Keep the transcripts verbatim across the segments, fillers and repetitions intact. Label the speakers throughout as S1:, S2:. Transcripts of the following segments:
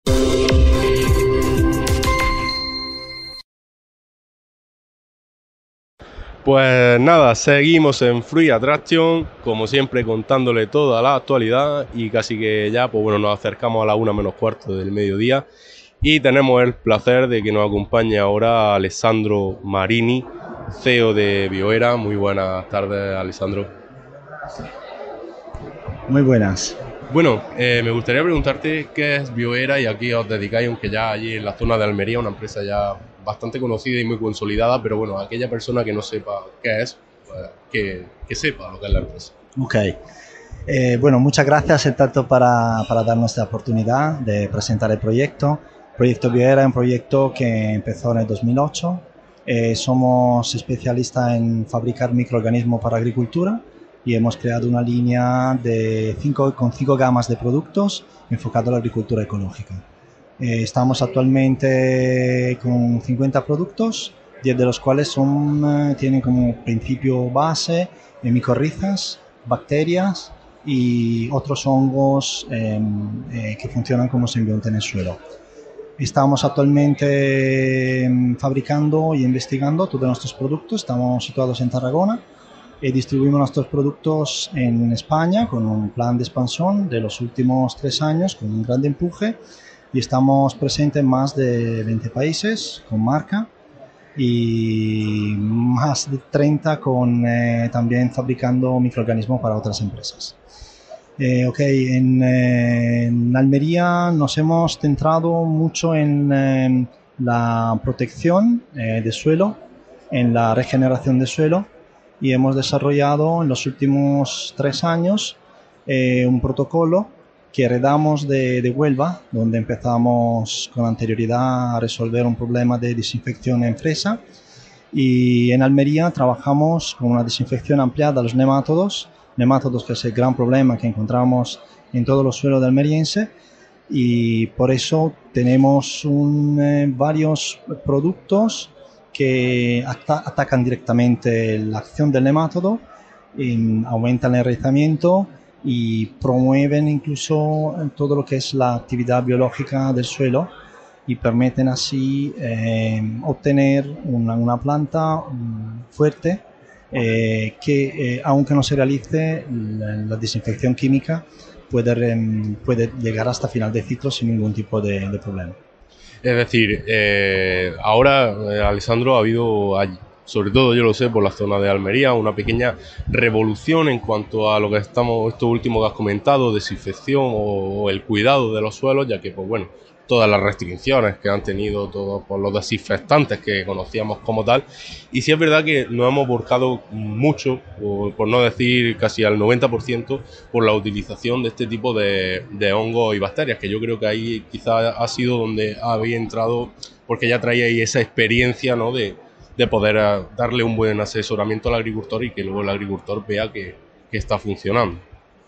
S1: Pues nada, seguimos en Fruit Attraction, como siempre contándole toda la actualidad y casi que ya, pues bueno, nos acercamos a la una menos cuarto del mediodía y tenemos el placer de que nos acompañe ahora Alessandro Marini, C E O de Bioera. Muy buenas tardes, Alessandro.
S2: Muy buenas.
S1: Bueno, eh, me gustaría preguntarte qué es Bioera y a qué os dedicáis, aunque ya allí en la zona de Almería, una empresa ya bastante conocida y muy consolidada, pero bueno, aquella persona que no sepa qué es, pues, que, que sepa lo que es la empresa.
S2: Ok. Eh, bueno, muchas gracias en tanto para, para darnos esta oportunidad de presentar el proyecto. El proyecto Bioera es un proyecto que empezó en el dos mil ocho. Eh, somos especialistas en fabricar microorganismos para agricultura y hemos creado una línea de cinco, con cinco gamas de productos enfocados a la agricultura ecológica. Eh, estamos actualmente con cincuenta productos, diez de los cuales son, eh, tienen como principio base eh, micorrizas, bacterias y otros hongos eh, eh, que funcionan como simbionte en el suelo. Estamos actualmente eh, fabricando y investigando todos nuestros productos. Estamos situados en Tarragona y distribuimos nuestros productos en España con un plan de expansión de los últimos tres años con un gran empuje. Y estamos presentes en más de veinte países con marca y más de treinta con, eh, también fabricando microorganismos para otras empresas. Eh, ok, en, eh, en Almería nos hemos centrado mucho en eh, la protección eh, de suelo, en la regeneración de suelo y hemos desarrollado en los últimos tres años eh, un protocolo que heredamos de, de Huelva, donde empezamos con anterioridad a resolver un problema de desinfección en fresa. Y en Almería trabajamos con una desinfección ampliada a los nemátodos, nemátodos que es el gran problema que encontramos en todos los suelos de almeriense. Y por eso tenemos un, eh, varios productos que ata atacan directamente la acción del nemátodo, y aumentan el enraizamiento y promueven incluso todo lo que es la actividad biológica del suelo y permiten así eh, obtener una, una planta um, fuerte eh, que eh, aunque no se realice la, la desinfección química puede, um, puede llegar hasta final de ciclo sin ningún tipo de, de problema.
S1: Es decir, eh, ahora, eh, Alessandro, ha habido allí, sobre todo yo lo sé por la zona de Almería, una pequeña revolución en cuanto a lo que estamos, esto último que has comentado, desinfección o, o el cuidado de los suelos, ya que, pues bueno, todas las restricciones que han tenido todos por los desinfectantes que conocíamos como tal, y sí es verdad que nos hemos volcado mucho, o por no decir casi al noventa por ciento, por la utilización de este tipo de, de hongos y bacterias, que yo creo que ahí quizás ha sido donde habéis entrado, porque ya traíais esa experiencia, ¿no?, de de poder darle un buen asesoramiento al agricultor y que luego el agricultor vea que, que está funcionando.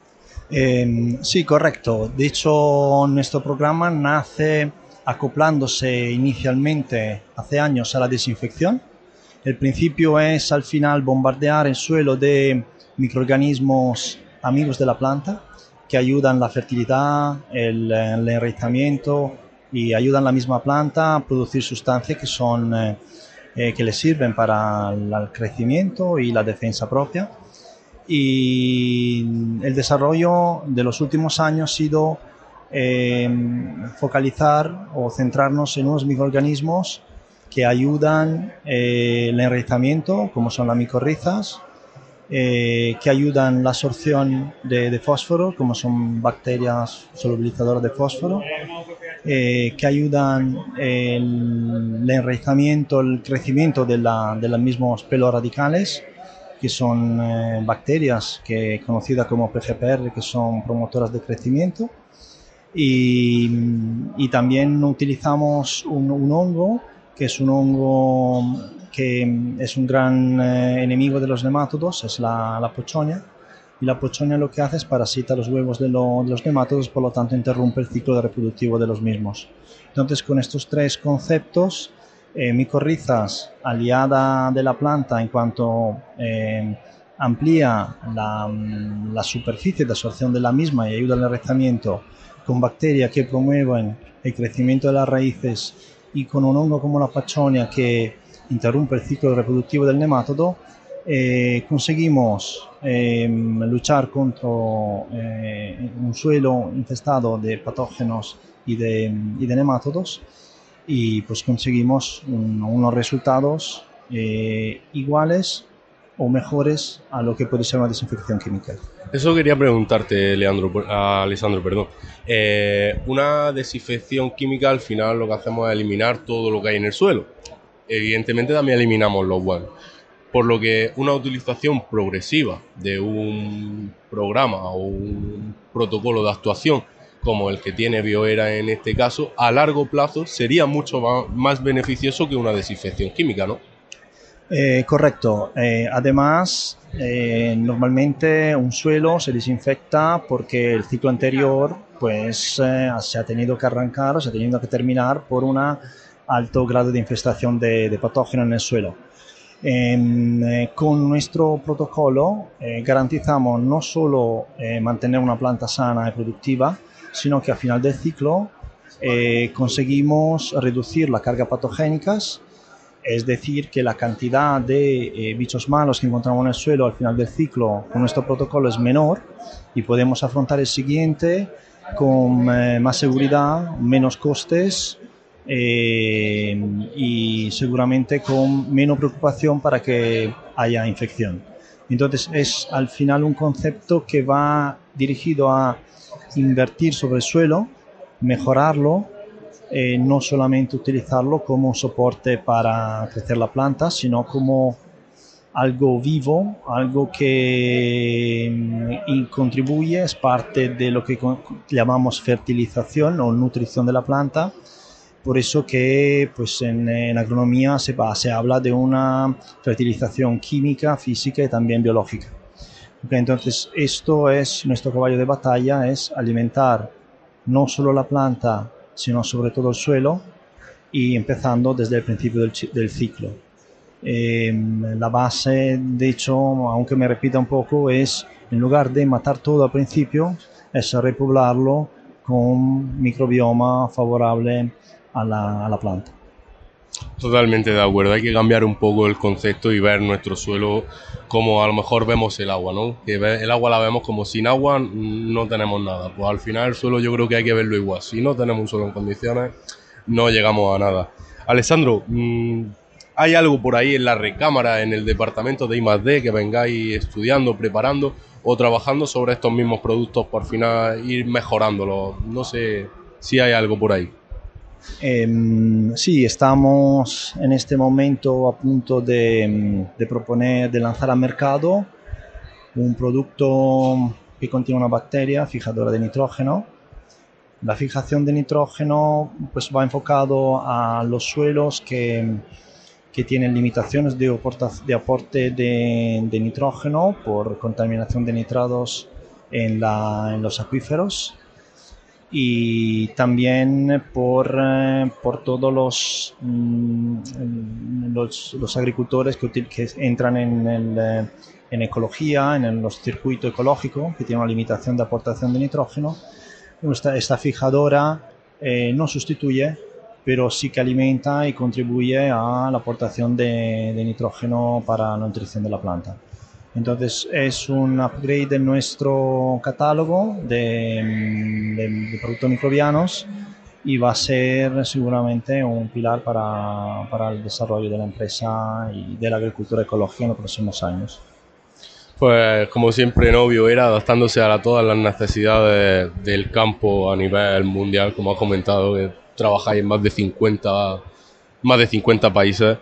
S2: Eh, sí, correcto. De hecho, nuestro programa nace acoplándose inicialmente hace años a la desinfección. El principio es al final bombardear el suelo de microorganismos amigos de la planta que ayudan la fertilidad, el, el enraizamiento y ayudan la misma planta a producir sustancias que son eh, Eh, que les sirven para el crecimiento y la defensa propia. Y el desarrollo de los últimos años ha sido eh, focalizar o centrarnos en unos microorganismos que ayudan eh, el enraizamiento, como son las micorrizas, eh, que ayudan la absorción de, de fósforo, como son bacterias solubilizadoras de fósforo, eh, que ayudan el, el enraizamiento, el crecimiento de, la, de los mismos pelos radicales, que son eh, bacterias que, conocidas como P G P R, que son promotoras de crecimiento. Y, y también utilizamos un, un hongo, que es un hongo que es un gran eh, enemigo de los nemátodos, es la, la pochonia. Y la pochonia lo que hace es parasita los huevos de, lo, de los nemátodos, por lo tanto interrumpe el ciclo reproductivo de los mismos. Entonces, con estos tres conceptos, eh, micorrizas, aliada de la planta en cuanto eh, amplía la, la superficie de absorción de la misma y ayuda al enraizamiento, con bacterias que promueven el crecimiento de las raíces y con un hongo como la Pachonia que interrumpe el ciclo reproductivo del nematodo, eh, conseguimos eh, luchar contra eh, un suelo infestado de patógenos y de, y de nemátodos, y pues conseguimos un, unos resultados eh, iguales o mejores a lo que puede ser una desinfección química.
S1: Eso quería preguntarte, Leandro, a Alessandro, perdón. Eh, una desinfección química, al final lo que hacemos es eliminar todo lo que hay en el suelo. Evidentemente también eliminamos los buenos. Por lo que una utilización progresiva de un programa o un protocolo de actuación como el que tiene Bioera en este caso, a largo plazo sería mucho más beneficioso que una desinfección química, ¿no?
S2: Eh, correcto. Eh, además, eh, normalmente un suelo se desinfecta porque el ciclo anterior pues, eh, se ha tenido que arrancar o se ha tenido que terminar por un alto grado de infestación de, de patógenos en el suelo. Eh, con nuestro protocolo eh, garantizamos no solo eh, mantener una planta sana y productiva, sino que al final del ciclo eh, conseguimos reducir la carga patogénicas. Es decir, que la cantidad de eh, bichos malos que encontramos en el suelo al final del ciclo con nuestro protocolo es menor y podemos afrontar el siguiente con eh, más seguridad, menos costes eh, y seguramente con menos preocupación para que haya infección. Entonces es al final un concepto que va dirigido a invertir sobre el suelo, mejorarlo, Eh, no solamente utilizarlo como soporte para crecer la planta, sino como algo vivo, algo que mm, contribuye, es parte de lo que llamamos fertilización o nutrición de la planta. Por eso que pues, en, en agronomía se, va, se habla de una fertilización química, física y también biológica. Okay, entonces esto es nuestro caballo de batalla, es alimentar no solo la planta, sino sobre todo el suelo, y empezando desde el principio del, del ciclo. Eh, la base, de hecho, aunque me repita un poco, es en lugar de matar todo al principio, es repoblarlo con microbioma favorable a la, a la planta.
S1: Totalmente de acuerdo, hay que cambiar un poco el concepto y ver nuestro suelo como a lo mejor vemos el agua, ¿no? Que el agua la vemos como sin agua no tenemos nada. Pues al final el suelo yo creo que hay que verlo igual. Si no tenemos un suelo en condiciones, no llegamos a nada. Alessandro, ¿hay algo por ahí en la recámara, en el departamento de I más D, que vengáis estudiando, preparando o trabajando sobre estos mismos productos por al final ir mejorándolos? No sé si hay algo por ahí.
S2: Eh, sí, estamos en este momento a punto de, de proponer, de lanzar al mercado un producto que contiene una bacteria fijadora de nitrógeno. La fijación de nitrógeno pues, va enfocado a los suelos que, que tienen limitaciones de, de aporte de, de nitrógeno por contaminación de nitrados en, la, en los acuíferos, y también por, eh, por todos los, mm, los, los agricultores que, que entran en, el, en ecología, en el, los circuitos ecológicos, que tienen una limitación de aportación de nitrógeno. Esta, esta fijadora eh, no sustituye, pero sí que alimenta y contribuye a la aportación de, de nitrógeno para la nutrición de la planta. Entonces es un upgrade de nuestro catálogo de, de, de productos microbianos y va a ser seguramente un pilar para, para el desarrollo de la empresa y de la agricultura ecológica en los próximos años.
S1: Pues como siempre, ¿no? Bioera adaptándose a la, todas las necesidades del campo a nivel mundial, como has comentado, que trabajáis en más de cincuenta, más de cincuenta países.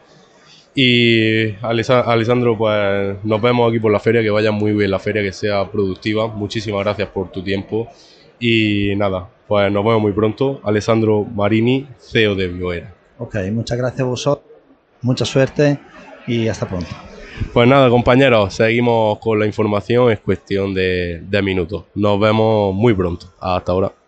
S1: Y Alessandro, pues nos vemos aquí por la feria, que vaya muy bien la feria, que sea productiva. Muchísimas gracias por tu tiempo y nada, pues nos vemos muy pronto. Alessandro Marini, C E O de Bioera.
S2: Ok, muchas gracias a vosotros, mucha suerte y hasta pronto.
S1: Pues nada, compañeros, seguimos con la información, es cuestión de, de minutos. Nos vemos muy pronto. Hasta ahora.